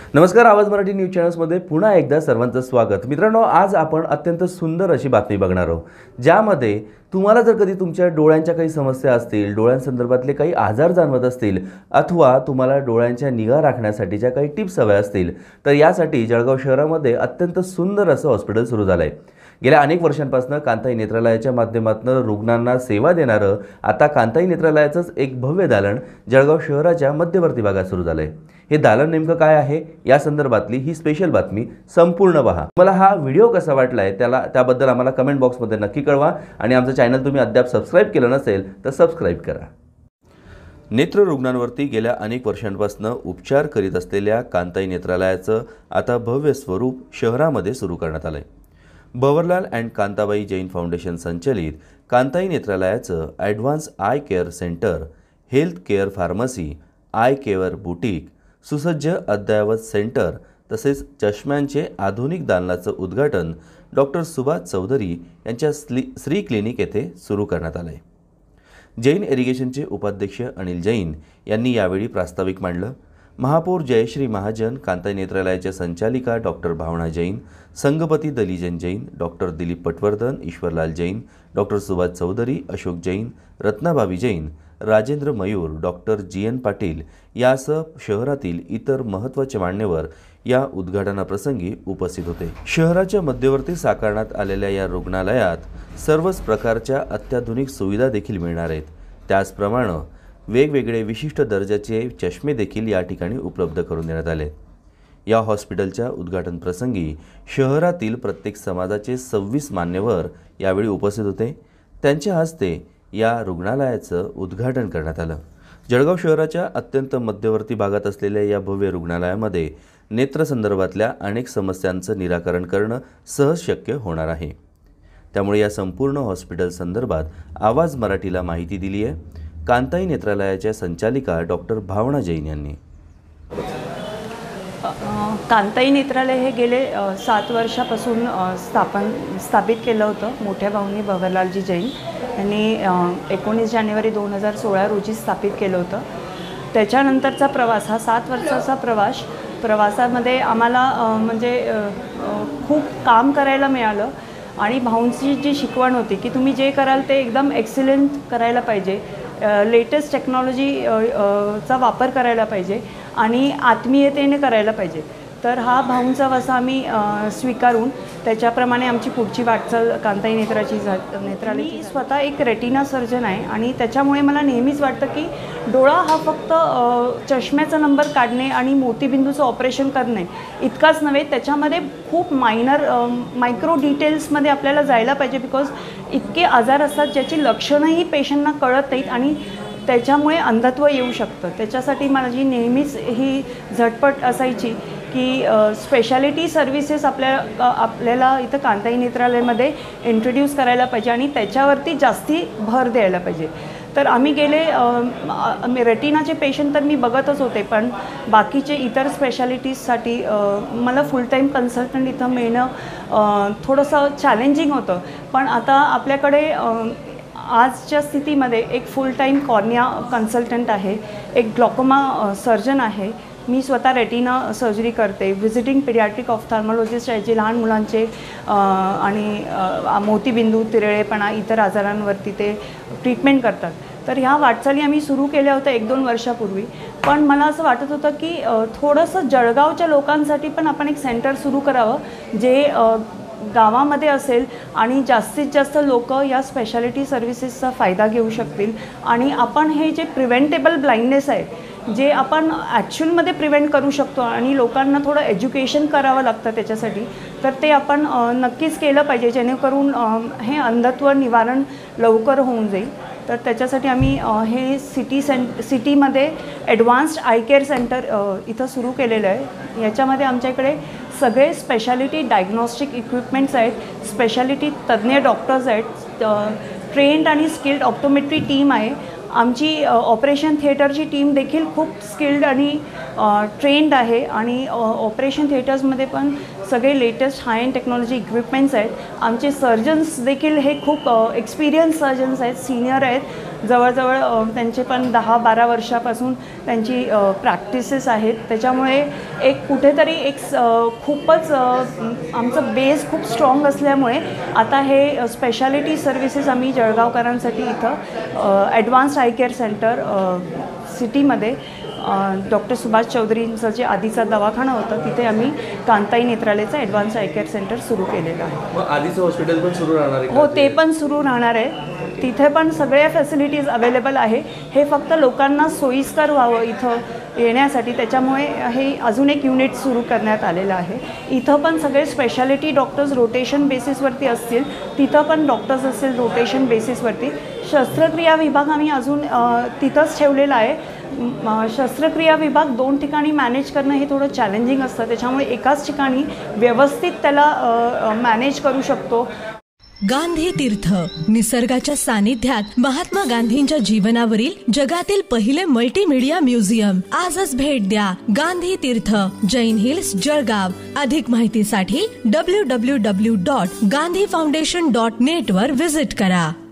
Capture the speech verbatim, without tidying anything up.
नमस्कार, आवाज मराठी न्यूज चॅनल्समध्ये पुन्हा एकदा सर्वांचं स्वागत। मित्रांनो, आज आपण अत्यंत सुंदर अशी बातमी बघणार आहोत, ज्यामध्ये तुम्हाला जर कधी तुमच्या डोळ्यांच्या काही समस्या असतील, डोळ्यांसंदर्भातले काही आजार जाणवत असतील अथवा तुम्हाला डोळ्यांच्या निगा राखण्यासाठीच्या काही टिप्स हव्या असतील, तर यासाठी जळगाव शहरामध्ये अत्यंत सुंदर असं हॉस्पिटल सुरू झालं आहे। गेल्या अनेक वर्षांपासून कांताई नेत्रालयाच्या माध्यमातून रुग्णांना सेवा देणारं आता कांताई नेत्रालयाचंच एक भव्य दालन जळगाव शहराच्या मध्यवर्ती भागात सुरू झालं आहे। हे दालन नेमकं काय आहे या संदर्भातली ही स्पेशल बातमी संपूर्ण पहा। मला हा व्हिडिओ कसा वाटलाय त्याला त्याबद्दल आम्हाला कमेंट बॉक्समध्ये नक्की कळवा आणि आमचं चॅनल तुम्ही अद्याप सबस्क्राइब केलं नसेल तर सबस्क्राइब करा। नेत्र रुग्णांवरती गेल्या अनेक वर्षांपासून उपचार करीत असलेल्या कांताई नेत्रालयाचं आता भव्य स्वरूप शहरामध्ये सुरू करण्यात आलंय। भवरलाल अँड कांताबाई जैन फाउंडेशन संचलित कांताई नेत्रालयाचं advance eye care centre, health care pharmacy, eye care boutique, सुसज्ज अद्ययावत सेंटर तसेच चष्म्यांचे आधुनिक दालनाचं उद्घाटन डॉक्टर सुभाष चौधरी यांच्या श्री क्लिनिक येथे सुरू करण्यात आले। जैन इरिगेशनचे उपाध्यक्ष अनिल जैन यांनी यावेळी प्रास्ताविक मांडलं। महापौर जयश्री महाजन, कांताई नेत्रालयाच्या संचालिका डॉक्टर भावना जैन, संगपती दलिजन जैन, डॉक्टर दिलीप पटवर्धन, ईश्वरलाल जैन, डॉक्टर सुभाष चौधरी, अशोक जैन, रत्नाभावी Jain, Rajendra Mayur, doctor G N Patil यासह शहरातील इतर महत्त्वाचे मान्यवर या उद्घाटनाप्रसंगी उपस्थित होते। शहराच्या मध्यवर्ती साकारण्यात आलेल्या या रुग्णालयात सर्वच प्रकारच्या अत्याधुनिक सुविधा देखील मिळणार आहेत। त्याचप्रमाणे वेगवेगळे विशिष्ट दर्जाचे चष्मे देखील या ठिकाणी उपलब्ध करून देण्यात आले। या हॉस्पिटलच्या उद्घाटन प्रसंगी शहरातील प्रत्येक समाजाचे सव्वीस मान्यवर यावेळी उपस्थित होते। त्यांच्या हस्ते या रुग्णालयाचं उद्घाटन करण्यात आलं। जळगाव शहराच्या अत्यंत मध्यवर्ती भागात असलेल्या या भव्य रुग्णालयामध्ये नेत्रसंदर्भातल्या अनेक समस्यांचं निराकरण करणं सहज शक्य होणार आहे। त्यामुळे या संपूर्ण हॉस्पिटल संदर्भात आवाज मराठीला माहिती दिली आहे कांताई नेत्रालयाच्या संचालिका डॉक्टर भावना जैन यांनी। कांताई नेत्रालय हे गेले सात वर्षापासून स्थापन स्थापित केलं होतं। मोठ्या भाऊंनी भवरलालजी जैन यांनी एकोणीस जानेवारी दोन हजार सोळा रोजी स्थापित केलं होतं। त्याच्यानंतरचा प्रवास हा सात वर्षाचा प्रवास प्रवासामध्ये आम्हाला म्हणजे खूप काम करायला मिळालं आणि भाऊंची जी शिकवण होती की तुम्ही जे कराल ते एकदम एक्सिलेंट करायला पाहिजे, लेटेस्ट टेक्नॉलॉजी चा वापर करायला पाहिजे आणि आत्मीयतेने करायला पाहिजे। तर हा भाऊंचा वसा आम्ही स्वीकारून त्याच्याप्रमाणे आमची पुढची वाटचाल कांताई नेत्राची नेत्रालयाची। स्वतः एक रेटिना सर्जन आहे आणि त्याच्यामुळे मला नेहमीच वाटतं की डोळा हा फक्त चष्म्याचा नंबर काढणे आणि मोतीबिंदूचं ऑपरेशन करणे इतकाच नव्हे, त्याच्यामध्ये खूप मायनर मायक्रो डिटेल्समध्ये आपल्याला जायला पाहिजे। बिकॉज इतके आजार असतात ज्याची लक्षणंही पेशंटना कळत नाहीत आणि त्याच्यामुळे अंधत्व येऊ शकतं। त्याच्यासाठी माझी नेहमीच ही झटपट असायची की स्पेशालिटी सर्व्हिसेस आपल्या आपल्याला इथं कांताई नेत्रालयामध्ये इंट्रोड्यूस करायला पाहिजे आणि त्याच्यावरती जास्ती भर द्यायला पाहिजे। तर आम्ही गेले रेटिनाचे पेशंट तर मी बघतच होते, पण बाकीचे इतर स्पेशालिटीजसाठी मला फुल टाईम कन्सल्टंट इथं मिळणं थोडंसं चॅलेंजिंग होतं। पण आता आपल्याकडे आजच्या स्थितीमध्ये एक फुल टाईम कॉर्निया कन्सल्टंट आहे, एक ग्लॉकोमा सर्जन आहे, मी स्वतः रेटिना सर्जरी करते, व्हिजिटिंग पिडियाट्रिक ऑफ्थॅल्मॉलॉजिस्ट आहे जे लहान मुलांचे आणि मोतीबिंदू, तिरळेपणा इतर आजारांवरती ते ट्रीटमेंट करतात। तर ह्या वाटचाली आम्ही सुरू केल्या होत्या एक दोन वर्षापूर्वी, पण मला असं वाटत होतं की थोडंसं जळगावच्या लोकांसाठी पण आपण एक सेंटर सुरू करावं जे गावामध्ये असेल आणि जास्तीत जास्त लोक या स्पेशालिटी सर्व्हिसेसचा फायदा घेऊ शकतील आणि आपण हे जे प्रिव्हेंटेबल ब्लाइंडनेस आहे जे आपण ॲक्च्युअलमध्ये प्रिव्हेंट करू शकतो आणि लोकांना थोडं एज्युकेशन करावं लागतं त्याच्यासाठी, तर ते आपण नक्कीच केलं पाहिजे जेणेकरून हे अंधत्व निवारण लवकर होऊन जाईल। तर त्याच्यासाठी आम्ही हे सिटी सेंट सिटीमध्ये ॲडव्हान्स्ड आय केअर सेंटर इथं सुरू केलेलं आहे। याच्यामध्ये आमच्याकडे सगळे स्पेशालिटी डायग्नॉस्टिक इक्विपमेंट्स आहेत, स्पेशालिटी तज्ज्ञ डॉक्टर्स आहेत, ट्रेंड आणि स्किल्ड ऑप्टोमेट्री टीम आहे। आमची ऑपरेशन थिएटरची टीम देखील खूप स्किल्ड आणि ट्रेंड आहे आणि ऑपरेशन थिएटर्समध्ये पण सगळे latest high end technology equipments आहेत. आमचे सर्जन्स देखील हे खूप एक्सपिरियन्स सर्जन्स आहेत, सिनियर आहेत. जवळजवळ त्यांचे पण दहा बारा वर्षापासून त्यांची प्रॅक्टिसेस आहेत. त्याच्यामुळे एक कुठेतरी एक खूपच आमचं बेस खूप स्ट्रॉंग असल्यामुळे आता हे स्पेशालिटी सर्व्हिसेस आम्ही जळगावकरांसाठी इथं ॲडव्हान्स्ड आय केअर सेंटर सिटीमध्ये डॉक्टर सुभाष चौधरींचं जे आधीचा दवाखाना होता तिथे आम्ही कांताई नेत्रालयचं ॲडव्हान्स आय केअर सेंटर सुरू केलेलं आहे. मग आधीचं हॉस्पिटल पण सुरू राहणार आहे? हो, ते पण सुरू राहणार आहे. तिथे पण सगळ्या फॅसिलिटीज अवेलेबल आहे. हे फक्त लोकांना सोयीस्कर व्हावं इथं येण्यासाठी, त्याच्यामुळे हे अजून एक युनिट सुरू करण्यात आलेलं आहे. इथं पण सगळे स्पेशालिटी डॉक्टर्स रोटेशन बेसिसवरती असतील, तिथं पण डॉक्टर्स असतील रोटेशन बेसिसवरती. शस्त्रक्रिया विभाग आम्ही अजून तिथंच ठेवलेला आहे. शस्त्रक्रिया विभाग दोन ठिकाणी मॅनेज करणं हे थोडं चॅलेंजिंग असतं, त्याच्यामुळे एकाच ठिकाणी व्यवस्थित त्याला मॅनेज करू शकतो. गांधी तीर्थ, निसर्गाच्या सानिध्यात महात्मा गांधींच्या जीवनावरील जगातील पहिले मल्टीमीडिया म्युझियम. आजच भेट द्या. गांधी तीर्थ, जैन हिल्स, जळगाव. अधिक माहितीसाठी W W W dot Gandhi foundation dot net वर व्हिजिट करा.